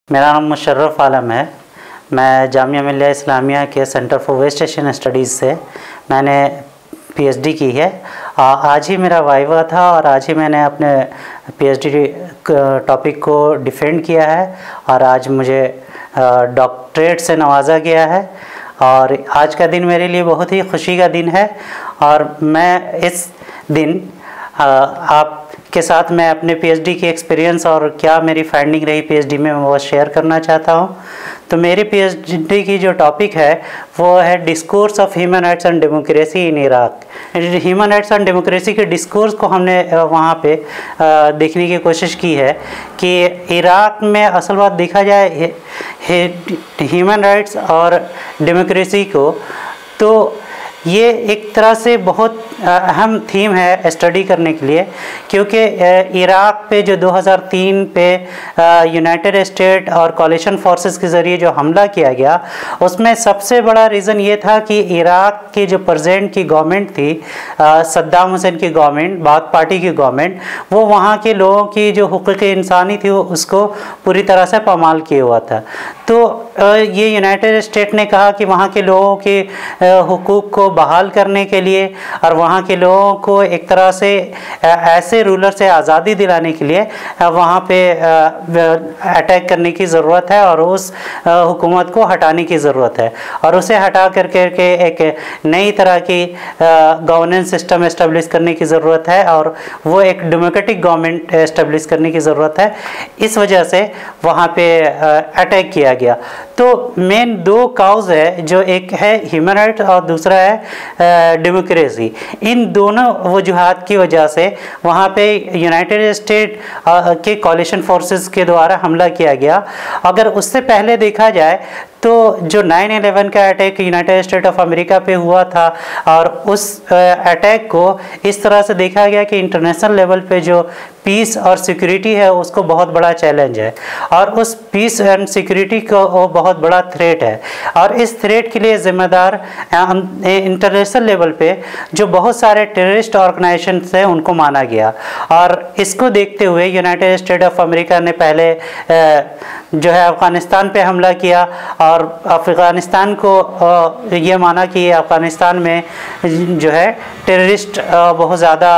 मेरा नाम मुशर्रफ आलम है। मैं जामिया मिल्लिया इस्लामिया के centre for West Asian studies से मैंने पीएचडी की है। आज ही मेरा वाइवा था और आज ही मैंने अपने पीएचडी टॉपिक को डिफेंड किया है और आज मुझे डॉक्टरेट से नवाजा गया है। और आज का दिन मेरे लिए बहुत ही खुशी का दिन है और मैं इस दिन आपके साथ मैं अपने पीएचडी की एक्सपीरियंस और क्या मेरी फाइंडिंग रही पीएचडी में वो शेयर करना चाहता हूँ। तो मेरी पीएचडी की जो टॉपिक है वो है discourse of human rights and democracy in Iraq. Human rights and democracy के डिस्कोर्स को हमने वहाँ पे देखने की कोशिश की है कि इराक में असल बात देखा जाए ह्यूमन राइट्स और डेमोक्रेसी को, तो ये एक तरह से बहुत अहम थीम है स्टडी करने के लिए, क्योंकि इराक पे जो 2003 पे यूनाइटेड स्टेट और कोalition फोर्सेस के ज़रिए जो हमला किया गया, उसमें सबसे बड़ा रीज़न ये था कि इराक की जो प्रेजेंट की गवर्नमेंट थी, सद्दाम हुसैन की गवर्नमेंट, बाथ पार्टी की गवर्नमेंट, वो वहाँ के लोगों की जो हुकूक इंसानी थी उसको पूरी तरह से पामाल किए हुआ था। तो ये यूनाइटेड स्टेट ने कहा कि वहाँ के लोगों के हुकूक को बहाल करने के लिए और वहाँ के लोगों को एक तरह से ऐसे रूलर से आज़ादी दिलाने के लिए वहाँ पे अटैक करने की ज़रूरत है और उस हुकूमत को हटाने की ज़रूरत है और उसे हटा करके एक नई तरह की गवर्नेंस सिस्टम इस्टेब्लिश करने की ज़रूरत है और वो एक डेमोक्रेटिक गवर्नमेंट इस्टेब्लिश करने की ज़रूरत है। इस वजह से वहाँ पे अटैक किया गया। तो मेन दो काउज है, जो एक है ह्यूमन राइट और दूसरा है डेमोक्रेसी। इन दोनों वजूहात की वजह से वहाँ पे यूनाइटेड स्टेट के कोalition फोर्सेस के द्वारा हमला किया गया। अगर उससे पहले देखा जाए तो जो 9/11 का attack United State of America पे हुआ था और उस अटैक को इस तरह से देखा गया कि इंटरनेशनल लेवल पे जो पीस और सिक्योरिटी है उसको बहुत बड़ा चैलेंज है और उस पीस एंड सिक्योरिटी को वो बहुत बड़ा थ्रेट है और इस थ्रेट के लिए ज़िम्मेदार इंटरनेशनल लेवल पे जो बहुत सारे टेररिस्ट ऑर्गेनाइजेशन थे उनको माना गया। और इसको देखते हुए यूनाइटेड स्टेट ऑफ अमेरिका ने पहले जो है अफ़गानिस्तान पे हमला किया और अफ़गानिस्तान को ये माना कि अफ़गानिस्तान में जो है टेररिस्ट बहुत ज़्यादा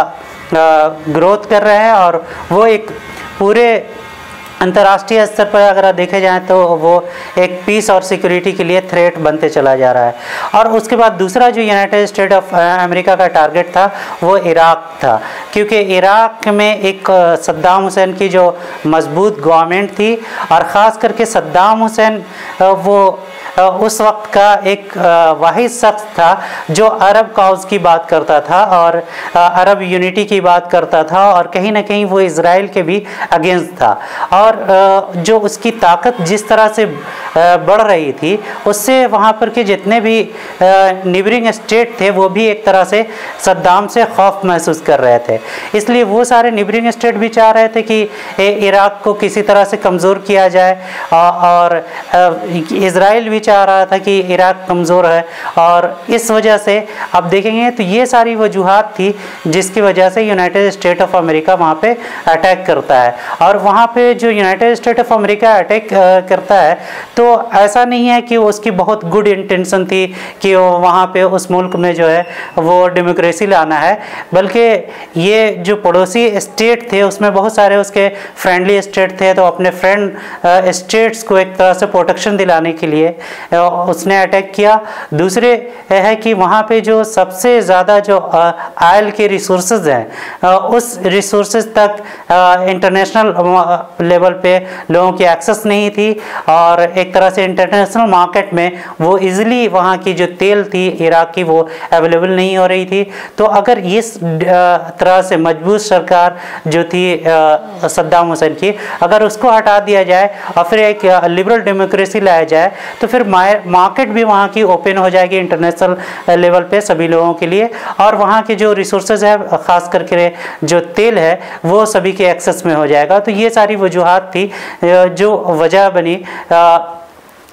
ग्रोथ कर रहे हैं और वो एक पूरे अंतर्राष्ट्रीय स्तर पर अगर देखे जाएँ तो वो एक पीस और सिक्योरिटी के लिए थ्रेट बनते चला जा रहा है। और उसके बाद दूसरा जो यूनाइटेड स्टेट ऑफ अमेरिका का टारगेट था वो इराक था, क्योंकि इराक में एक सद्दाम हुसैन की जो मजबूत गवर्नमेंट थी और ख़ास करके सद्दाम हुसैन वो उस वक्त का एक वाहिद शख्स था जो अरब काउज़ की बात करता था और अरब यूनिटी की बात करता था और कहीं ना कहीं वो इज़राइल के भी अगेंस्ट था। और जो उसकी ताकत जिस तरह से बढ़ रही थी उससे वहाँ पर के जितने भी नेबरिंग स्टेट थे वो भी एक तरह से सद्दाम से खौफ महसूस कर रहे थे। इसलिए वो सारे नेबरिंग स्टेट भी चाह रहे थे कि इराक को किसी तरह से कमज़ोर किया जाए और इज़राइल भी चाह रहा था कि इराक कमज़ोर है। और इस वजह से आप देखेंगे तो ये सारी वजूहात थी जिसकी वजह से यूनाइटेड स्टेट ऑफ अमेरिका वहाँ पे अटैक करता है। और वहाँ पे जो United State of America attack करता है तो ऐसा नहीं है कि उसकी बहुत गुड इंटेंशन थी कि वहाँ पे उस मुल्क में जो है वो डेमोक्रेसी लाना है, बल्कि ये जो पड़ोसी स्टेट थे उसमें बहुत सारे उसके फ्रेंडली स्टेट थे, तो अपने फ्रेंड स्टेट्स को एक तरह से प्रोटेक्शन दिलाने के लिए उसने अटैक किया। दूसरे है कि वहाँ पे जो सबसे ज़्यादा जो ऑयल के रिसोर्सेज हैं उस रिसोर्सेज तक इंटरनेशनल लेवल पे लोगों की एक्सेस नहीं थी और एक तरह से इंटरनेशनल मार्केट में वो इजीली वहाँ की जो तेल थी इराक की वो अवेलेबल नहीं हो रही थी। तो अगर इस तरह से मजबूत सरकार जो थी सद्दाम हुसैन की, अगर उसको हटा दिया जाए और फिर एक लिबरल डेमोक्रेसी लाया जाए तो फिर मार्केट भी वहाँ की ओपन हो जाएगी इंटरनेशनल लेवल पे सभी लोगों के लिए और वहाँ के जो रिसोर्सेज है ख़ास करके जो तेल है वो सभी के एक्सेस में हो जाएगा। तो ये सारी वजूहात थी जो वजह बनी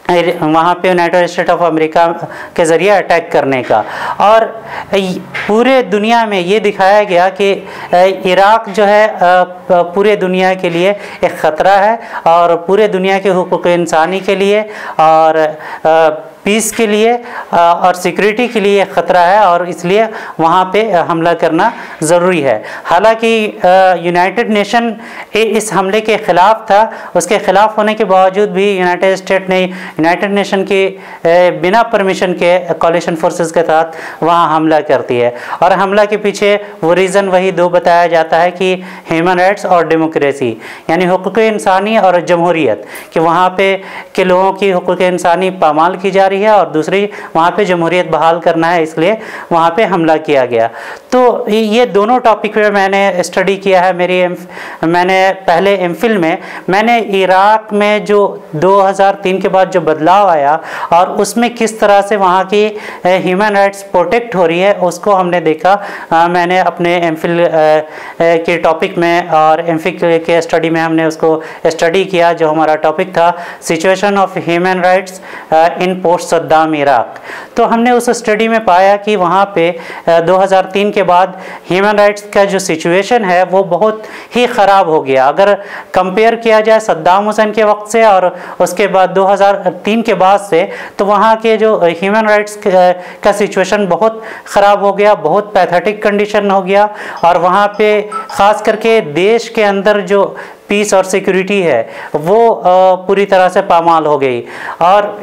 वहाँ पे यूनाइटेड स्टेट ऑफ अमेरिका के ज़रिए अटैक करने का। और पूरे दुनिया में ये दिखाया गया कि इराक़ जो है पूरे दुनिया के लिए एक ख़तरा है और पूरे दुनिया के हुकूक़ इंसानी के लिए और पीस के लिए और सिक्योरिटी के लिए ख़तरा है, और इसलिए वहाँ पे हमला करना ज़रूरी है। हालांकि यूनाइटेड नेशन इस हमले के ख़िलाफ़ था, उसके ख़िलाफ़ होने के बावजूद भी यूनाइटेड स्टेट ने यूनाइटेड नेशन की बिना परमिशन के कोलिशन फोर्सेस के साथ वहाँ हमला करती है। और हमला के पीछे वो रीज़न वही दो बताया जाता है कि ह्यूमन राइट्स और डेमोक्रेसी, यानी हुकूक़ इंसानी और जमहूरियत, कि वहाँ पे के लोगों की हुकूक़ इंसानी पामाल की जा रही है और दूसरी वहाँ पे जमहूरियत बहाल करना है, इसलिए वहाँ पे हमला किया गया। तो ये दोनों टॉपिक पे मैंने स्टडी किया है। मैंने पहले एमफिल में मैंने इराक़ में जो 2003 के बाद जो बदलाव आया और उसमें किस तरह से वहाँ की ह्यूमन राइट्स प्रोटेक्ट हो रही है उसको हमने देखा। मैंने अपने एमफिल के टॉपिक में और एमफिल के स्टडी में हमने उसको स्टडी किया, जो हमारा टॉपिक था situation of human rights in post Saddam Iraq. तो हमने उस स्टडी में पाया कि वहाँ पे 2003 के बाद ह्यूमन राइट्स का जो सिचुएशन है वो बहुत ही ख़राब हो गया। अगर कंपेयर किया जाए सद्दाम हुसैन के वक्त से और उसके बाद 2003 के बाद से, तो वहाँ के जो ह्यूमन राइट्स का सिचुएशन बहुत ख़राब हो गया, बहुत पैथेटिक कंडीशन हो गया। और वहाँ पे ख़ास करके देश के अंदर जो पीस और सिक्योरिटी है वो पूरी तरह से पामाल हो गई। और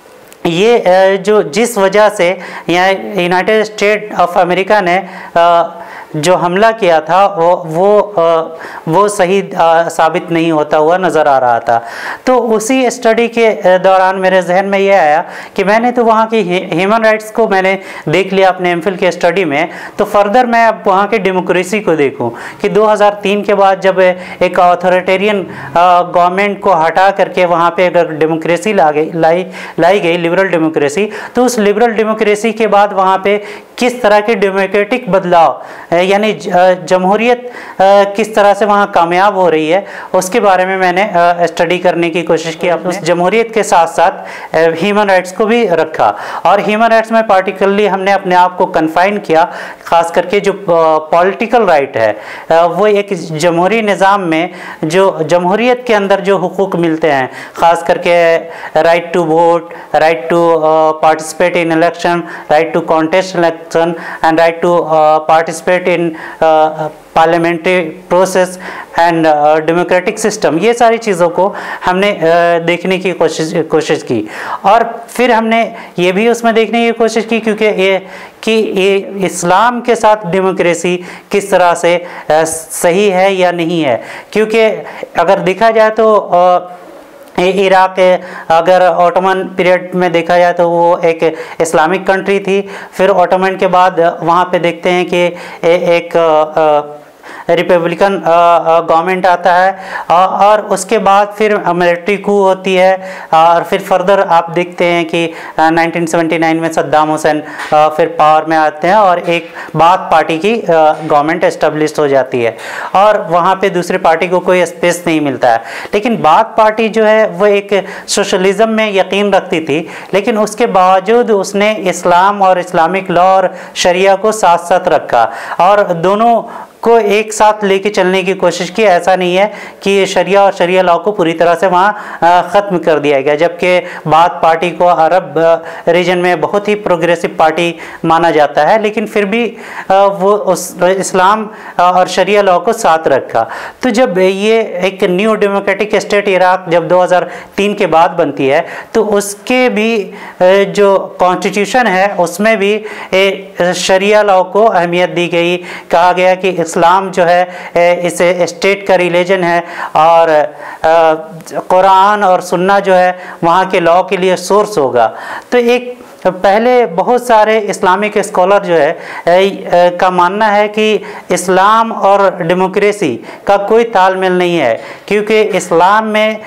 ये जो जिस वजह से यहाँ यूनाइटेड स्टेट ऑफ अमेरिका ने जो हमला किया था वो सही साबित नहीं होता हुआ नज़र आ रहा था। तो उसी स्टडी के दौरान मेरे जहन में ये आया कि मैंने तो वहाँ की ह्यूमन राइट्स को मैंने देख लिया अपने एमफिल के स्टडी में, तो फर्दर मैं अब वहाँ की डेमोक्रेसी को देखूँ कि 2003 के बाद जब एक ऑथोरिटेरियन गवर्नमेंट को हटा करके वहाँ पे अगर डेमोक्रेसी लाई गई लिबरल डेमोक्रेसी, तो उस लिबरल डेमोक्रेसी के बाद वहाँ पे किस तरह के डेमोक्रेटिक बदलाव यानी जमहूरियत किस तरह से वहाँ कामयाब हो रही है उसके बारे में मैंने स्टडी करने की कोशिश की। उस जमहूरियत के साथ साथ ह्यूमन राइट्स को भी रखा, और ह्यूमन राइट्स में पार्टिकुलरली हमने अपने आप को कन्फाइन किया, ख़ास करके जो पॉलिटिकल राइट है वो एक जमहूरी निज़ाम में जो जमहूरियत के अंदर जो हुकूक मिलते हैं, ख़ास करके right to vote, right to participate in election, right to contest election and right to participate in parliamentary process and democratic system, ये सारी चीज़ों को हमने देखने की कोशिश की। और फिर हमने ये भी उसमें देखने की कोशिश की कि ये इस्लाम के साथ डेमोक्रेसी किस तरह से सही है या नहीं है, क्योंकि अगर देखा जाए तो इराक़ अगर ऑटोमन पीरियड में देखा जाए तो वो एक इस्लामिक कंट्री थी। फिर ऑटोमन के बाद वहाँ पे देखते हैं कि एक रिपब्लिकन गवर्नमेंट आता है और उसके बाद फिर मिलिट्री कू होती है, और फिर फर्दर आप देखते हैं कि 1979 में सद्दाम हुसैन फिर पावर में आते हैं और एक बाथ पार्टी की गवर्नमेंट एस्टेब्लिश हो जाती है और वहाँ पे दूसरी पार्टी को कोई स्पेस नहीं मिलता है। लेकिन बाथ पार्टी जो है वो एक सोशलिज़म में यकीन रखती थी, लेकिन उसके बावजूद उसने इस्लाम और इस्लामिक लॉ और शरिया को साथ साथ रखा और दोनों को एक साथ लेके चलने की कोशिश की। ऐसा नहीं है कि शरिया और शरिया लॉ को पूरी तरह से वहाँ ख़त्म कर दिया गया, जबकि बाथ पार्टी को अरब रीजन में बहुत ही प्रोग्रेसिव पार्टी माना जाता है, लेकिन फिर भी वो उस इस्लाम और शरिया लॉ को साथ रखा। तो जब ये एक न्यू डेमोक्रेटिक स्टेट इराक़ जब 2003 के बाद बनती है, तो उसके भी जो कॉन्स्टिट्यूशन है उसमें भी शरिया लॉ को अहमियत दी गई। कहा गया कि इस्लाम जो है इसे स्टेट का रिलीजन है और कुरान और सुन्ना जो है वहाँ के लॉ के लिए सोर्स होगा। तो एक पहले बहुत सारे इस्लामिक स्कॉलर जो है का मानना है कि इस्लाम और डेमोक्रेसी का कोई तालमेल नहीं है, क्योंकि इस्लाम में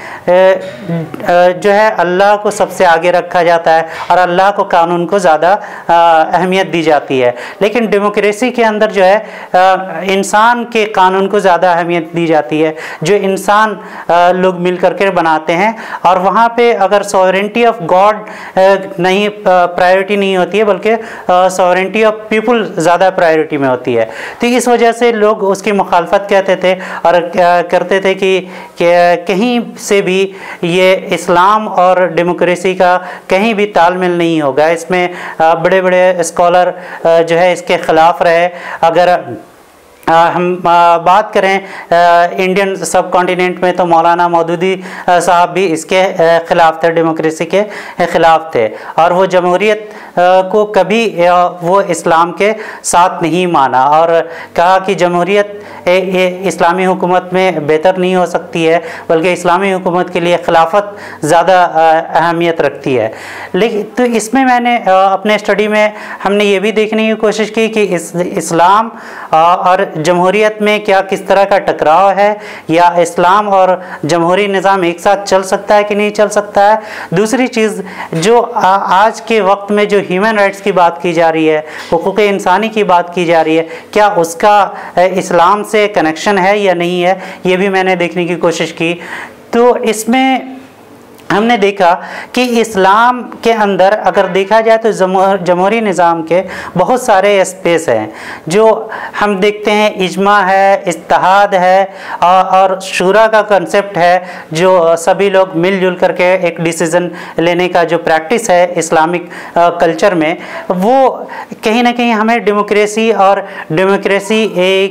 जो है अल्लाह को सबसे आगे रखा जाता है और अल्लाह को कानून को ज़्यादा अहमियत दी जाती है। लेकिन डेमोक्रेसी के अंदर जो है इंसान के कानून को ज़्यादा अहमियत दी जाती है, जो इंसान लोग मिल करके बनाते हैं। और वहाँ पे अगर सॉवरेंटी ऑफ गॉड नहीं प्रायोरिटी नहीं होती है, बल्कि सॉवरेंटी ऑफ पीपल ज़्यादा प्रायोरिटी में होती है। तो इस वजह से लोग उसकी मुखालफत कहते थे और करते थे कि कहीं से भी ये इस्लाम और डेमोक्रेसी का कहीं भी तालमेल नहीं होगा। इसमें बड़े बड़े स्कॉलर जो है इसके ख़िलाफ़ रहे। अगर हम बात करें इंडियन सब कॉन्टिनेंट में, तो मौलाना मौदूदी साहब भी इसके ख़िलाफ़ थे, डेमोक्रेसी के ख़िलाफ़ थे, और वो जमहूरियत को कभी वो इस्लाम के साथ नहीं माना और कहा कि जमहूरियत इस्लामी हुकूमत में बेहतर नहीं हो सकती है, बल्कि इस्लामी हुकूमत के लिए खिलाफत ज़्यादा अहमियत रखती है। लेकिन तो इसमें मैंने अपने स्टडी में हमने ये भी देखने की कोशिश की कि इस्लाम और जमहूरियत में क्या किस तरह का टकराव है, या इस्लाम और जमहूरी निज़ाम एक साथ चल सकता है कि नहीं चल सकता है। दूसरी चीज़, जो आज के वक्त में जो ह्यूमन राइट्स की बात की जा रही है, हुकूक़ इंसानी की बात की जा रही है, क्या उसका इस्लाम से कनेक्शन है या नहीं है, ये भी मैंने देखने की कोशिश की। तो इसमें हमने देखा कि इस्लाम के अंदर अगर देखा जाए तो जमहूरी निज़ाम के बहुत सारे स्पेस हैं, जो हम देखते हैं इज्मा है, इत्तेहाद है और शूरा का कंसेप्ट है, जो सभी लोग मिलजुल करके एक डिसीज़न लेने का जो प्रैक्टिस है इस्लामिक कल्चर में, वो कहीं ना कहीं हमें डेमोक्रेसी और डेमोक्रेसी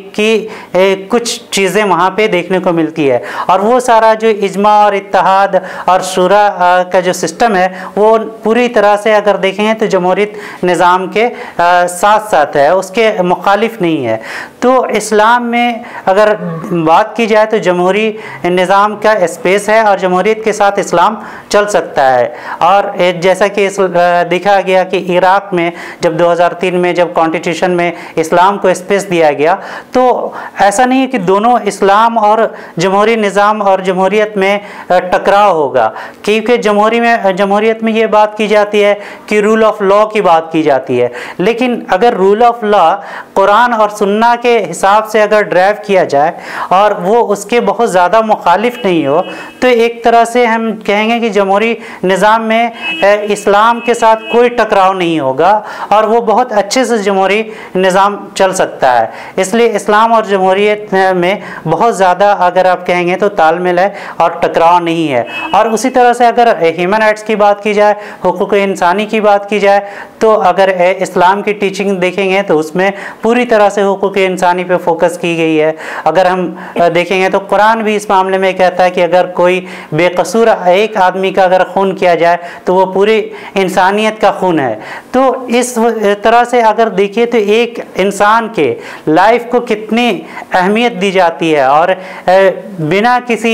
की कुछ चीज़ें वहाँ पे देखने को मिलती है। और वो सारा जो इज्मा और इत्तेहाद और का जो सिस्टम है वो पूरी तरह से अगर देखेंगे तो जमहूरियत निज़ाम के साथ साथ है, उसके मुखालिफ नहीं है। तो इस्लाम में अगर बात की जाए तो जमहूरी निज़ाम का स्पेस है और जमहूरियत के साथ इस्लाम चल सकता है। और जैसा कि देखा गया कि इराक़ में जब 2003 में जब कॉन्स्टिट्यूशन में इस्लाम को स्पेस दिया गया, तो ऐसा नहीं है कि दोनों इस्लाम और जमहूरी निज़ाम और जमहूरियत में टकराव होगा, क्योंकि जमहूरियत में ये बात की जाती है कि रूल ऑफ लॉ की बात की जाती है। लेकिन अगर रूल ऑफ लॉ कुरान और सुन्ना के हिसाब से अगर ड्राइव किया जाए और वो उसके बहुत ज़्यादा मुखालिफ नहीं हो, तो एक तरह से हम कहेंगे कि जमहूरी निज़ाम में इस्लाम के साथ कोई टकराव नहीं होगा और वो बहुत अच्छे से जमहूरी निज़ाम चल सकता है। इसलिए इस्लाम और जमहूरियत में बहुत ज़्यादा अगर आप कहेंगे तो तालमेल है और टकराव नहीं है। और उसी तरह से अगर ह्यूमन राइट्स की बात की जाए, हुकूक़ इंसानी की बात की जाए, तो अगर इस्लाम की टीचिंग देखेंगे तो उसमें पूरी तरह से हुकूक़ इंसानी पे फोकस की गई है। अगर हम देखेंगे तो कुरान भी इस मामले में कहता है कि अगर कोई बेकसूर एक आदमी का अगर खून किया जाए तो वो पूरी इंसानियत का खून है। तो इस तरह से अगर देखिए तो एक इंसान के लाइफ को कितनी अहमियत दी जाती है और बिना किसी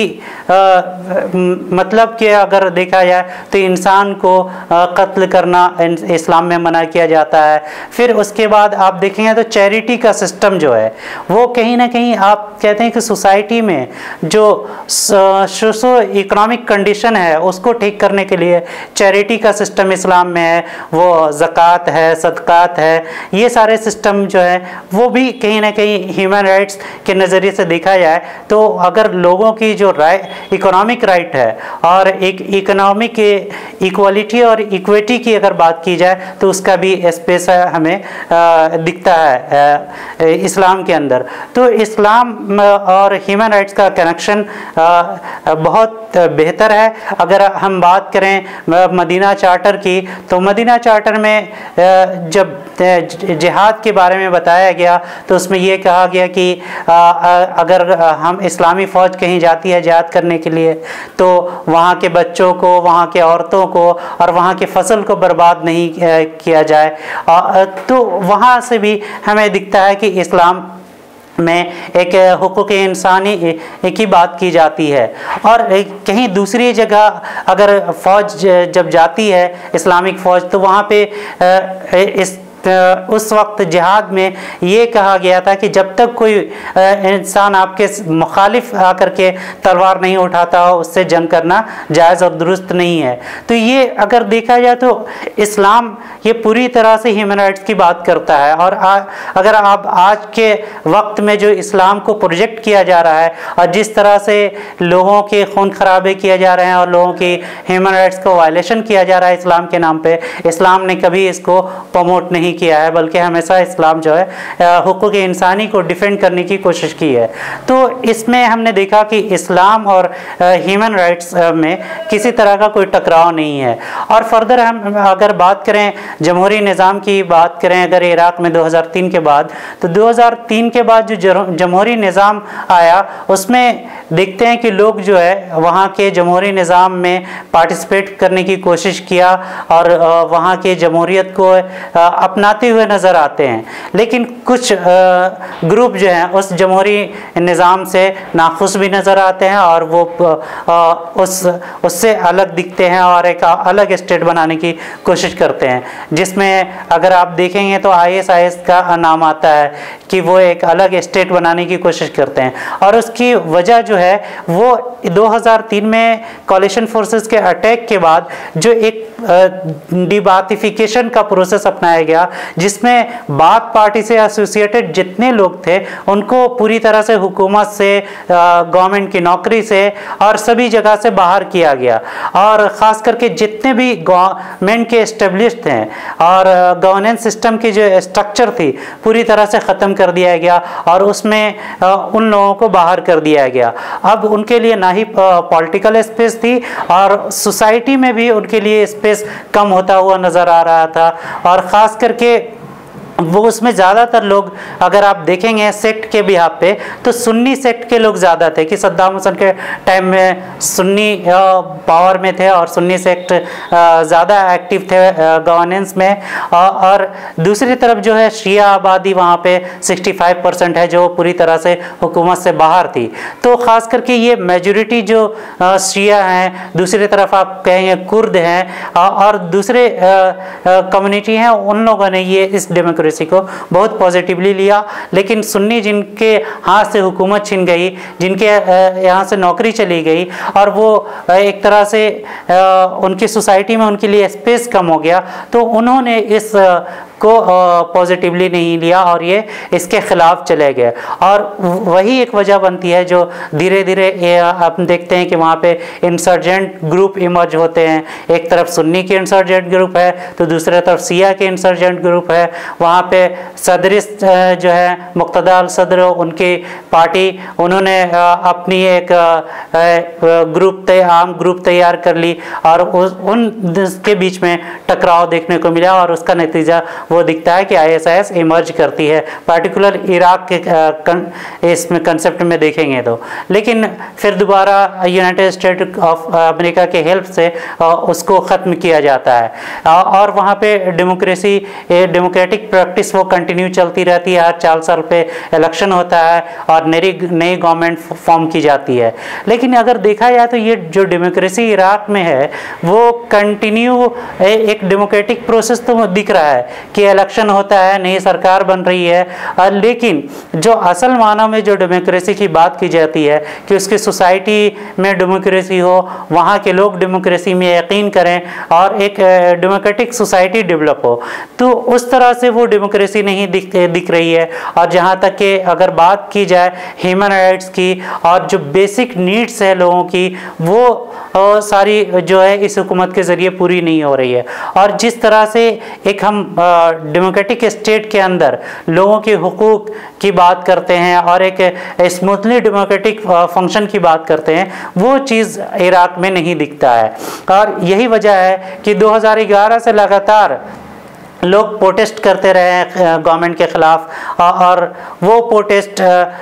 मतलब के अगर देखा जाए तो इंसान को कत्ल करना इस्लाम में मना किया जाता है। फिर उसके बाद आप देखेंगे तो चैरिटी का सिस्टम जो है वो कहीं ना कहीं आप कहते हैं कि सोसाइटी में जो सोशो इकोनॉमिक कंडीशन है उसको ठीक करने के लिए चैरिटी का सिस्टम इस्लाम में है, वो ज़कात है, सदक़ात है, ये सारे सिस्टम जो है वो भी कहीं ना कहीं ह्यूमन राइट्स के नज़रिए से देखा जाए तो अगर लोगों की जो इकोनॉमिक राइट है और एक इकोनॉमिक इक्वालिटी और इक्विटी की अगर बात की जाए तो उसका भी स्पेस हमें दिखता है इस्लाम के अंदर। तो इस्लाम और ह्यूमन राइट्स का कनेक्शन बहुत बेहतर है। अगर हम बात करें मदीना चार्टर की, तो मदीना चार्टर में जब जिहाद के बारे में बताया गया तो उसमें ये कहा गया कि अगर हम इस्लामी फ़ौज कहीं जाती है जिहाद करने के लिए तो वहाँ के बच्चों को, वहाँ के औरतों को और वहाँ के फसल को बर्बाद नहीं किया जाए। तो वहाँ से भी हमें दिखता है कि इस्लाम में एक हुकूक इंसानी की बात की जाती है। और कहीं दूसरी जगह अगर फ़ौज जब जाती है इस्लामिक फ़ौज, तो वहाँ पे उस वक्त जिहाद में ये कहा गया था कि जब तक कोई इंसान आपके मुखालिफ आकर के तलवार नहीं उठाता हो, उससे जंग करना जायज़ और दुरुस्त नहीं है। तो ये अगर देखा जाए तो इस्लाम ये पूरी तरह से ह्यूमन राइट्स की बात करता है। और अगर आप आज के वक्त में जो इस्लाम को प्रोजेक्ट किया जा रहा है और जिस तरह से लोगों के खून खराबे किए जा रहे हैं और लोगों की ह्यूमन राइट्स को वायलेशन किया जा रहा है इस्लाम के नाम पे, इस्लाम ने कभी इसको प्रमोट नहीं किया है, बल्कि हमेशा इस्लाम जो है हुकूक इंसानी को डिफेंड करने की कोशिश की है। तो इसमें हमने देखा कि इस्लाम और ह्यूमन राइट्स में किसी तरह का कोई टकराव नहीं है। और फर्दर हम अगर बात करें जमहूरी निज़ाम की, बात करें अगर इराक़ में 2003 के बाद, तो 2003 के बाद जो जमहूरी निज़ाम आया उसमें देखते हैं कि लोग जो है वहाँ के जमहूरी निज़ाम में पार्टिसिपेट करने की कोशिश किया और वहाँ के जमहूरियत को अपनाते हुए नज़र आते हैं। लेकिन कुछ ग्रुप जो हैं उस जमहूरी निज़ाम से नाखुश भी नज़र आते हैं और वो उससे अलग दिखते हैं और एक अलग स्टेट बनाने की कोशिश करते हैं, जिसमें अगर आप देखेंगे तो ISIS का नाम आता है कि वो एक अलग स्टेट बनाने की कोशिश करते हैं। और उसकी वजह जो है वो 2003 में कोalition फोर्सेस के अटैक के बाद जो एक डिबाथिफिकेशन का प्रोसेस अपनाया गया, जिसमें बाथ पार्टी से एसोसिएटेड जितने लोग थे उनको पूरी तरह से हुकूमत से, गवर्नमेंट की नौकरी से और सभी जगह से बाहर किया गया। और ख़ास करके जितने भी गवर्नमेंट के एस्टेब्लिश्ड हैं और गवर्नेंस सिस्टम की जो स्ट्रक्चर थी पूरी तरह से ख़त्म कर दिया गया और उसमें उन लोगों को बाहर कर दिया गया। अब उनके लिए ना ही पॉलिटिकल स्पेस थी और सोसाइटी में भी उनके लिए स्पेस कम होता हुआ नज़र आ रहा था। और ख़ास करके वो उसमें ज़्यादातर लोग अगर आप देखेंगे सेक्ट के बिहाफ पे तो सुन्नी सेक्ट के लोग ज़्यादा थे कि सद्दाम हुसैन के टाइम में सुन्नी पावर में थे और सुन्नी सेक्ट ज़्यादा एक्टिव थे गवर्नेंस में। और दूसरी तरफ जो है शिया आबादी वहाँ पे 65% है जो पूरी तरह से हुकूमत से बाहर थी। तो ख़ास करके ये मेजॉरिटी जो शिया हैं, दूसरी तरफ आप कहेंगे कुर्द हैं और दूसरे कम्युनिटी हैं, उन लोगों ने ये इस डेमोक्रेसी को बहुत पॉजिटिवली लिया। लेकिन सुन्नी जिनके हाथ से हुकूमत छिन गई, जिनके यहाँ से नौकरी चली गई और वो एक तरह से उनकी सोसाइटी में उनके लिए स्पेस कम हो गया, तो उन्होंने इस को पॉजिटिवली नहीं लिया और ये इसके ख़िलाफ़ चले गए। और वही एक वजह बनती है जो धीरे धीरे आप देखते हैं कि वहाँ पे इंसर्जेंट ग्रुप इमर्ज होते हैं। एक तरफ सुन्नी के इंसर्जेंट ग्रुप है तो दूसरी तरफ शिया के इंसर्जेंट ग्रुप है। वहाँ पे सदरिस्त जो है मुक्तदा अल सदर, उनकी पार्टी, उन्होंने अपनी एक आम ग्रुप तैयार कर ली और उनके बीच में टकराव देखने को मिला और उसका नतीजा वो दिखता है कि ISIS इमर्ज करती है, पार्टिकुलर इराक़ के इसमें कंसेप्ट में देखेंगे तो। लेकिन फिर दोबारा यूनाइटेड स्टेट ऑफ अमेरिका के हेल्प से उसको ख़त्म किया जाता है और वहाँ पे डेमोक्रेटिक प्रैक्टिस वो कंटिन्यू चलती रहती है। हर 4 साल पे इलेक्शन होता है और नई गवर्नमेंट फॉर्म की जाती है। लेकिन अगर देखा जाए तो ये जो डेमोक्रेसी इराक़ में है वो कंटिन्यू एक डेमोक्रेटिक प्रोसेस तो दिख रहा है कि इलेक्शन होता है, नई सरकार बन रही है, लेकिन जो असल माना में जो डेमोक्रेसी की बात की जाती है कि उसकी सोसाइटी में डेमोक्रेसी हो, वहाँ के लोग डेमोक्रेसी में यकीन करें और एक डेमोक्रेटिक सोसाइटी डेवलप हो, तो उस तरह से वो डेमोक्रेसी नहीं दिख रही है। और जहाँ तक कि अगर बात की जाए ह्यूमन राइट्स की और जो बेसिक नीड्स है लोगों की, वो सारी जो है इस हुकूमत के ज़रिए पूरी नहीं हो रही है। और जिस तरह से एक हम डेमोक्रेटिक स्टेट के अंदर लोगों के हुकूक की बात करते हैं और एक स्मूथली डेमोक्रेटिक फंक्शन की बात करते हैं, वो चीज़ इराक़ में नहीं दिखता है। और यही वजह है कि 2011 से लगातार लोग प्रोटेस्ट करते रहे हैं गवर्नमेंट के ख़िलाफ़, और वो प्रोटेस्ट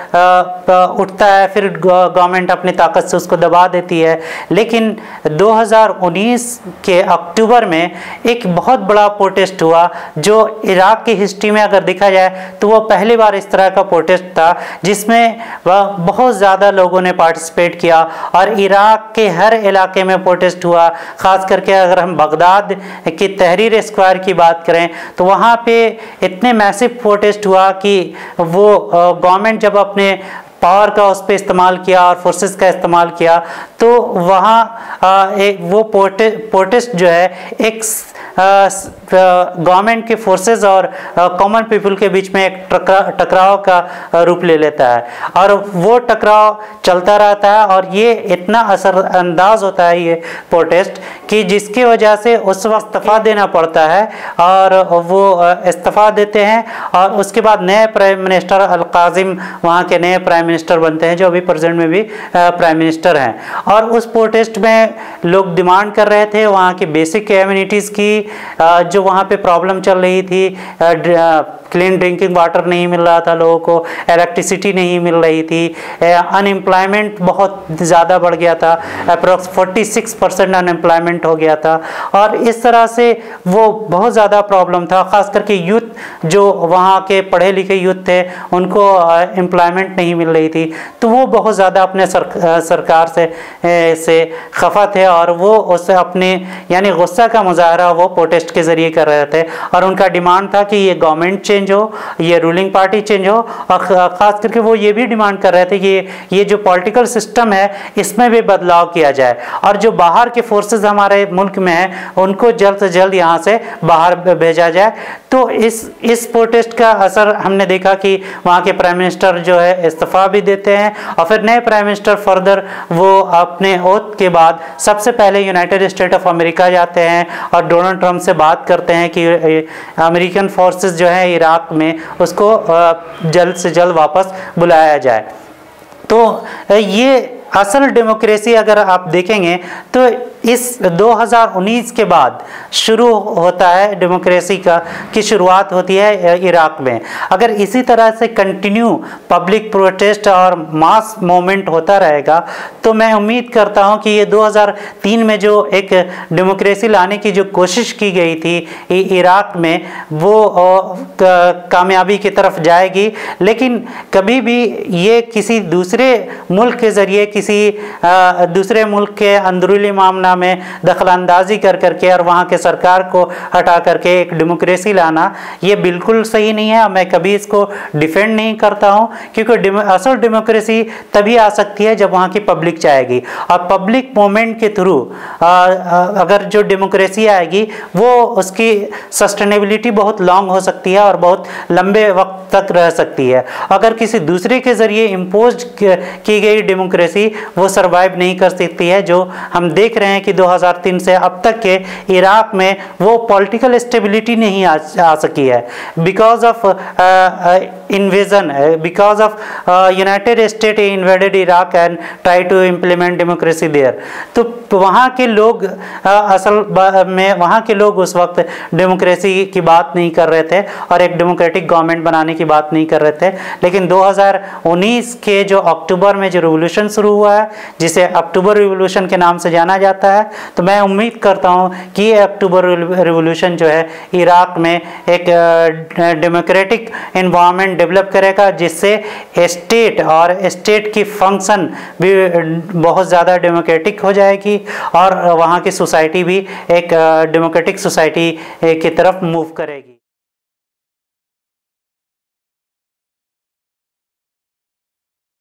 उठता है, फिर गवर्नमेंट अपनी ताकत से उसको दबा देती है। लेकिन 2019 के अक्टूबर में एक बहुत बड़ा प्रोटेस्ट हुआ, जो इराक़ की हिस्ट्री में अगर देखा जाए तो वो पहली बार इस तरह का प्रोटेस्ट था जिसमें बहुत ज़्यादा लोगों ने पार्टिसिपेट किया, और इराक़ के हर इलाके में प्रोटेस्ट हुआ। ख़ास करके अगर हम बगदाद की तहरीर स्क्वायर की बात करें तो वहाँ पे इतने मैसिव प्रोटेस्ट हुआ कि वो गवर्नमेंट जब अपने पावर का उस पर इस्तेमाल किया और फोर्सेस का इस्तेमाल किया, तो वहाँ वो प्रोटेस्ट जो है एक गवर्नमेंट के फोर्सेस और कॉमन पीपल के बीच में एक टकराव का रूप ले लेता है, और वो टकराव चलता रहता है, और ये इतना असरअंदाज होता है ये प्रोटेस्ट कि जिसकी वजह से उस वक्त इस्तीफ़ा देना पड़ता है, और वो इस्तीफ़ा देते हैं, और उसके बाद नए प्राइम मिनिस्टर अल-काज़िम वहाँ के नए प्राइम मिनिस्टर बनते हैं, जो अभी प्रेजेंट में भी प्राइम मिनिस्टर हैं। और उस प्रोटेस्ट में लोग डिमांड कर रहे थे वहाँ की बेसिक एमिनिटीज़ की, जो वहाँ पे प्रॉब्लम चल रही थी, क्लीन ड्रिंकिंग वाटर नहीं मिल रहा था लोगों को, इलेक्ट्रिसिटी नहीं मिल रही थी, अनएम्प्लॉयमेंट बहुत ज़्यादा बढ़ गया था, अप्रॉक्स 46% अनएम्प्लॉयमेंट हो गया था, और इस तरह से वो बहुत ज़्यादा प्रॉब्लम था। ख़ास करके यूथ, जो वहाँ के पढ़े लिखे यूथ थे, उनको एम्प्लॉयमेंट नहीं मिल रही थी, तो वो बहुत ज़्यादा अपने सरकार से खफा थे, और वो उससे अपने यानी गुस्सा का मुजाहरा वो प्रोटेस्ट के ज़रिए कर रहे थे, और उनका डिमांड था कि ये गवर्नमेंट चेंज हो, ये रूलिंग पार्टी चेंज हो, और ख़ास करके वो ये भी डिमांड कर रहे थे कि ये जो पॉलिटिकल सिस्टम है इसमें भी बदलाव किया जाए, और जो बाहर के फोर्सेस हमारे मुल्क में हैं उनको जल्द से जल्द यहाँ से बाहर भेजा जाए। तो इस प्रोटेस्ट का असर हमने देखा कि वहाँ के प्राइम मिनिस्टर जो है इस्तीफ़ा भी देते हैं, और फिर नए प्राइम मिनिस्टर फर्दर वो अपने ओथ के बाद सबसे पहले यूनाइटेड स्टेट ऑफ अमेरिका जाते हैं और डोनाल्ड ट्रंप से बात करते हैं कि अमेरिकन फोर्सेस जो है इराक़ में उसको जल्द से जल्द वापस बुलाया जाए। तो ये असल डेमोक्रेसी अगर आप देखेंगे तो इस 2019 के बाद शुरू होता है डेमोक्रेसी की शुरुआत होती है इराक़ में। अगर इसी तरह से कंटिन्यू पब्लिक प्रोटेस्ट और मास मूवमेंट होता रहेगा तो मैं उम्मीद करता हूं कि ये 2003 में जो एक डेमोक्रेसी लाने की जो कोशिश की गई थी इराक़ में वो कामयाबी की तरफ जाएगी। लेकिन कभी भी ये किसी दूसरे मुल्क के ज़रिए किसी दूसरे मुल्क के अंदरूनी मामला में दखलंदाजी कर करके और वहाँ के सरकार को हटा करके एक डेमोक्रेसी लाना ये बिल्कुल सही नहीं है। मैं कभी इसको डिफेंड नहीं करता हूँ, क्योंकि असल डेमोक्रेसी तभी आ सकती है जब वहाँ की पब्लिक चाहेगी, और पब्लिक मूवमेंट के थ्रू अगर जो डेमोक्रेसी आएगी वो उसकी सस्टेनेबिलिटी बहुत लॉन्ग हो सकती है और बहुत लंबे वक्त तक रह सकती है। अगर किसी दूसरे के ज़रिए इम्पोज की गई डेमोक्रेसी वो सरवाइव नहीं कर सकती है, जो हम देख रहे हैं कि 2003 से अब तक के इराक़ में वो पॉलिटिकल स्टेबिलिटी नहीं आ सकी है because of invasion, because of United State invaded Iraq and try to implement democracy there. तो वहाँ के लोग असल में वहाँ के लोग उस वक्त डेमोक्रेसी की बात नहीं कर रहे थे और एक डेमोक्रेटिक गवर्नमेंट बनाने की बात नहीं कर रहे थे। लेकिन 2019 के जो अक्टूबर में जो रिवोल्यूशन शुरू हुआ है, जिसे अक्टूबर रिवोल्यूशन के नाम से जाना जाता है, तो मैं उम्मीद करता हूँ कि ये अक्टूबर रिवोल्यूशन जो है इराक़ में एक डेमोक्रेटिक एनवायरनमेंट डेवलप करेगा, जिससे स्टेट और स्टेट की फंक्शन भी बहुत ज़्यादा डेमोक्रेटिक हो जाएगी और वहाँ की सोसाइटी भी एक डेमोक्रेटिक सोसाइटी की तरफ मूव करेगी।